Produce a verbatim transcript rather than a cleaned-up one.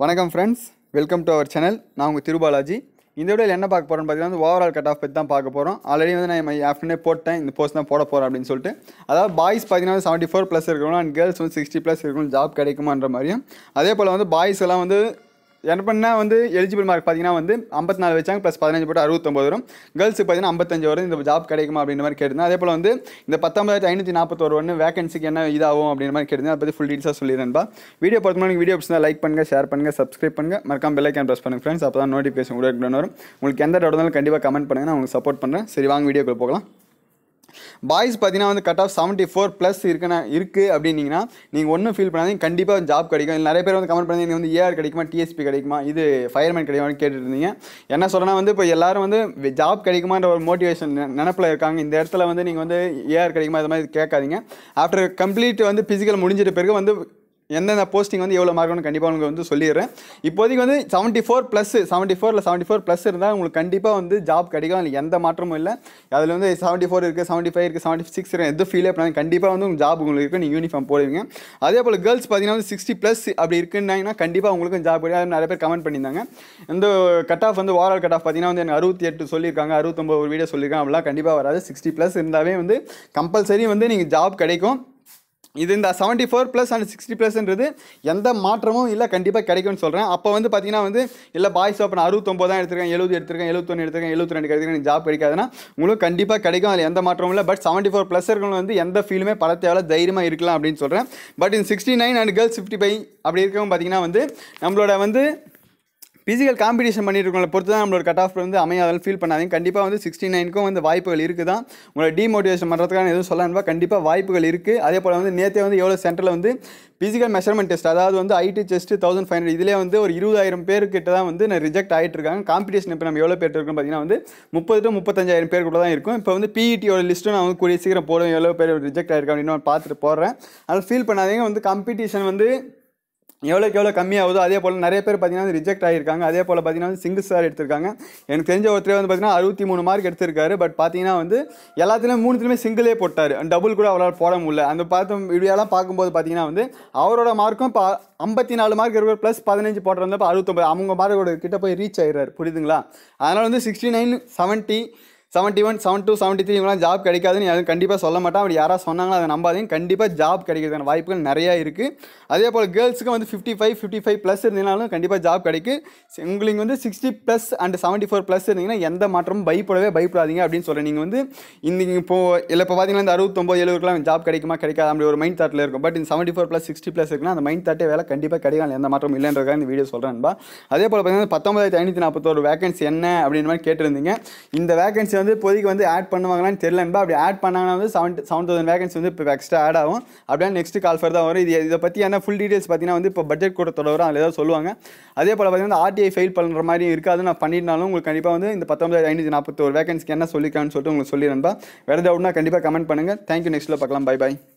வணக்கம் friends, welcome to our channel. நான் உங்கள் திருபாலாஜி. இந்த வீடியோவில் என்ன பார்க்க போகிறோன்னு பார்த்தீங்கன்னா வந்து ஓவரால் கட் ஆஃப் பற்றி தான் பார்க்க போகிறோம். ஆல்ரெடி வந்து நான் ஆஃப்டர்நூனே போட்டேன், இந்த போஸ்ட் தான் போட போகிறேன் அப்படின்னு சொல்லிட்டு. அதாவது பாய்ஸ் பார்த்தீங்கன்னா செவன்ட்டி ஃபோர் ப்ளஸ் இருக்கணும் அண்ட் கேர்ள்ஸ் வந்து சிக்ஸ்டி ப்ளஸ் இருக்கணும், ஜாப் கிடைக்குமான்ற மாதிரியும். அதே போல் வந்து பாய்ஸ் எல்லாம் வந்து என்ன பண்ணால் வந்து எலிஜிபிள் மார்க் பார்த்தீங்கன்னா வந்து ஐம்பத்தி நாலு வச்சாங்க, ப்ளஸ் பதினஞ்சு போட்டு அறுபத்தொம்பது வரும். கேர்ள்ஸுக்கு பார்த்தீங்கன்னா ஐம்பத்தஞ்சு வரும். இந்த ஜாப் கிடைக்குமா அப்படின்ற மாதிரி கேட்டிருந்தேன். அதே போல் வந்து இந்த பத்தொம்பதாயிரத்தி ஐநூற்றி நாற்பத்தொரு ஒன்று வேகன்சிக்கு என்ன இதாகும் அப்படின்ற மாதிரி கேட்டிருந்தேன். அதை பற்றி ஃபுல் டீட்டெயில்ஸாக சொல்லிடுறேன்பா. வீடியோ பொறுத்த மாதிரி வீடியோ பிடிச்சா லைக் பண்ணுங்கள், ஷேர் பண்ணுங்கள், சப்ஸ்கிரைப் பண்ணுங்கள், மறக்காம பெல் ஐக்கான் ப்ரெஸ் பண்ணுங்கள் ஃப்ரெண்ட்ஸ். அப்போ தான் நோட்டிஃபிகேஷன் கூட வரும். உங்களுக்கு எந்த டவுட் இருந்தாலும் கண்டிப்பாக கமெண்ட் பண்ணுங்கள், நான் உங்களுக்கு சப்போர்ட் பண்ணுறேன். சரி, வாங்க வீடியோக்குள்ள போகலாம். பாய்ஸ் பார்த்தீங்கன்னா வந்து cut off seventy four plus இருக்குன்னா இருக்குது அப்படின்னீங்கன்னா நீங்கள் ஒன்றும் ஃபீல் பண்ணாதீங்க, கண்டிப்பாக ஜாப் கிடைக்கும். இல்லை நிறைய பேர் வந்து கமெண்ட் பண்ணி வந்து ஏஆர் கிடைக்குமா, டிஎஸ்பி கிடைக்குமா, இது ஃபயர்மேன் கிடைக்குமான்னு கேட்டுட்டு இருந்தீங்க. என்ன சொல்கிறேன்னா வந்து இப்போ எல்லாரும் வந்து ஜாப் கிடைக்குமான்ற ஒரு மோட்டிவேஷன் நினப்பில் இருக்காங்க. இந்த இடத்துல வந்து நீங்கள் வந்து ஏஆர் கிடைக்குமா இது மாதிரி கேட்காதீங்க. ஆஃப்டர் கம்ப்ளீட் வந்து ஃபிசிக்கல் முடிஞ்சிட்ட பிறகு வந்து எந்தெந்த போஸ்டிங் வந்து எவ்வளோ மார்க்னு கண்டிப்பாக உங்களுக்கு வந்து சொல்லிடுறேன். இப்போதைக்கு வந்து செவன்ட்டி ஃபோர் ப்ளஸ் செவன்ட்டி ஃபோரில் செவன்ட்டி ஃபோர் ப்ளஸ் இருந்தால் உங்களுக்கு கண்டிப்பாக வந்து ஜாப் கிடைக்கும். அதில் எந்த மாற்றமும் இல்லை. அதில் வந்து செவன்ட்டி ஃபோர் இருக்குது, செவன்ட்டி ஃபைவ் இருக்குது, செவன்ட்டி சிக்ஸ் இருக்குது, எதுவும் ஃபீலே பண்ணாங்க. கண்டிப்பாக வந்து உங்களுக்கு ஜாப் உங்களுக்கு இருக்குது, நீங்கள் யூனிஃபார்ம் போடுவீங்க. அதே போல் கேர்ள்ஸ் பார்த்தீங்கன்னா வந்து சிக்ஸ்டி ப்ளஸ் அப்படி இருக்குன்னாங்கன்னா கண்டிப்பாக உங்களுக்கும் ஜாப் கிடைக்கும். நிறைய பேர் கமெண்ட் பண்ணியிருந்தாங்க. இந்த கட் ஆஃப் வந்து ஓவரால் கட் ஆஃப் பார்த்தீங்கன்னா வந்து எனக்கு அறுபத்தி எட்டு சொல்லியிருக்காங்க, அறுபத்தொம்பது ஒரு வீடியோ சொல்லியிருக்காங்க. அப்படிலாம் கண்டிப்பாக வராது. சிக்ஸ்டி ப்ளஸ் இருந்தாவே வந்து கம்பல்சரி வந்து நீங்கள் ஜாப் கிடைக்கும். இது இந்த seventy four plus and sixty ப்ளஸ்ன்றது எந்த மாற்றமும் இல்லை, கண்டிப்பாக கிடைக்கும்னு சொல்கிறேன். அப்போ வந்து பார்த்தீங்கன்னா வந்து இல்லை பாய்ஸ் அப்போ நான் அறுபத்தொம்பது தான் எடுத்துருக்கேன், எழுபது எடுத்துருக்கேன், எழுபத்தொன்று எடுத்துருக்கேன், எழுபத்தி ரெண்டு கிடைக்கிறேன், ஜாப் கிடைக்காதுன்னா உங்களுக்கு கண்டிப்பாக கிடைக்கும். அதில் எந்த மாற்றமும் இல்லை. பட் செவன்ட்டி ஃபோர் ப்ளஸ் இருக்கணும் வந்து எந்த ஃபீலுமே பட தேவை, தைரியமாக இருக்கலாம் அப்படின்னு சொல்கிறேன். பட் இந்த sixty nine and girls fifty five அப்படி இருக்கவும் பார்த்தீங்கன்னா வந்து நம்மளோட வந்து ஃபிசிக்கல் காம்படிஷன் பண்ணிட்டு இருக்கோம் பொறுத்து தான் நம்மளோட கட் ஆஃப் வந்து அமையாதாலும் ஃபீல் பண்ணாதீங்க. கண்டிப்பாக வந்து சிக்ஸ்டி நைனுக்கும் வந்து வாய்ப்புகள் இருக்குது தான். உங்களை டிமோட்டிவேஷன் பண்ணுறதுக்கான எதுவும் சொல்லணும்பா, கண்டிப்பாக வாய்ப்புகள் இருக்குது. அதே போல் வந்து நேற்றே வந்து எவ்வளோ சென்டரில் வந்து ஃபிசிக்கல் மெஷர்மெண்ட் டெஸ்ட், அதாவது வந்து height chest thousand five hundred இதிலே வந்து ஒரு இருபதாயிரம் பேர்கிட்ட தான் வந்து நான் ரிஜெக்ட் ஆகிட்டு இருக்காங்க. காம்படிஷன் இப்போ நம்ம எவ்வளோ பேர் இருக்கோம் பார்த்தீங்கன்னா வந்து முப்பது டு முப்பத்தஞ்சாயிரம் பேர் கூட தான் இருக்கும். இப்போ வந்து பிஇடியோட லிஸ்ட்டும் நான் வந்து கூடிய சீக்கிரம் போடுவேன், எவ்வளோ பேர் ரிஜெக்ட் ஆகிருக்கேன் அப்படின்னு நான் பார்த்துட்டு போடுறேன். அதில் ஃபீல் பண்ணாதீங்க. வந்து காம்படிஷன் வந்து எவ்வளோக்கு எவ்வளோ கம்மியாகுதோ அதே போல் நிறைய பேர் பார்த்தீங்கன்னா ரிஜெக்ட் ஆகியிருக்காங்க. அதே போல் பார்த்தீங்கன்னா வந்து சிங்கிள் ஸ்டார் எடுத்திருக்காங்க. எனக்கு தெரிஞ்ச ஒருத்தர் வந்து பார்த்தீங்கன்னா அறுபத்தி மூணு மார்க் எடுத்திருக்காரு. பட் பார்த்தீங்கன்னா வந்து எல்லாத்துலேயும் மூணுத்துலேயுமே சிங்கிளே போட்டார், டபுள் கூட அவரால் போட முடியல. அந்த பார்த்து வீடியோலாம் பார்க்கும்போது பார்த்தீங்கன்னா வந்து அவரோட மார்க்கும் இப்போ ஐம்பத்தி நாலு மார்க் இருக்கிற ப்ளஸ் பதினஞ்சு போட்டிருந்தப்போ அறுபத்தொம்பது அவங்க மார்க்கோட கிட்ட போய் ரீச் ஆகிடுறாரு, புரியுதுங்களா? அதனால் வந்து sixty nine seventy seventy one seven two seventy three இவங்களாம் ஜாப் கிடைக்காதுன்னு யாரும் கண்டிப்பாக சொல்ல மாட்டேன். அப்படி யாராவது சொன்னாங்களோ அதை நம்பாதீங்க. கண்டிப்பாக ஜாப் கிடைக்கிறதுக்கான வாய்ப்புகள் நிறையா இருக்குது. அதே போல் கேர்ள்ஸுக்கு வந்து fifty five fifty five plus இருந்தீங்கனாலும் கண்டிப்பாக ஜாப் கிடைக்கும். உங்களுக்கு வந்து sixty plus and seventy four plus இருந்தீங்கன்னா எந்த மாற்றமும் பயப்படவே பயப்படாதீங்க அப்படின்னு சொல்கிறேன். நீங்கள் வந்து இன்றைக்கி இப்போது இல்லை இப்போ பார்த்தீங்கன்னா இந்த அறுபத்தொம்பது எழுபதுக்குலாம் ஜாப் கிடைக்குமா கிடைக்காது அப்படி ஒரு மைண்ட் தாட்டில் இருக்கும். பட் இந்த seventy four plus sixty plus இருக்குன்னா அந்த மைண்ட் தாட்டே வேலை கண்டிப்பாக கிடைக்கும், எந்த மாற்றமும் இல்லைன்றதுக்காக இந்த வீடியோ சொல்கிறேன்பா. அதே போல் பார்த்தீங்கன்னா பத்தொம்பதாயிரத்தி ஐநூற்றி நாற்பத்தோரு வேகன்சி என்ன அப்படின்ற மாதிரி கேட்டிருந்தீங்க. இந்த வேகன்சி வந்து இப்போதைக்கு வந்து ஆட் பண்ணுவாங்களான்னு தெரியலன்பா. அப்படி ஆட் பண்ணாங்கன்னா வந்து செவன் செவன் தௌசண்ட் வேகன்சி வந்து இப்போ எக்ஸ்ட்ரா ஆட் ஆகும். அப்படியே நெக்ஸ்ட் கால் ஃபர் தான் வரும். இது இதை பற்றி என்ன ஃபுல் டீடைல்ஸ் பார்த்தீங்கன்னா வந்து இப்போ பட்ஜெட் கூட்டத்தோட வரும், அதில் ஏதாவது சொல்லுவாங்க. அதே போல் பார்த்தீங்கன்னா ஆர்டிஐ ஃபெயில் பண்ணுற மாதிரி இருக்காது. நான் பண்ணியிருந்தாலும் உங்களுக்கு கண்டிப்பாக வந்து இந்த பத்தொம்பதாயிரத்தி ஐநூற்றி நாற்பத்தோரு வேகன்சிக்கு என்ன சொல்லிக்கான்னு சொல்லிட்டு உங்களுக்கு சொல்லிடுறேன்பா. வேறு டவுட்னா கண்டிப்பாக கமெண்ட் பண்ணுங்கள். தேங்க்யூ. நெக்ஸ்ட்டில் பார்க்கலாம். பை பாய்.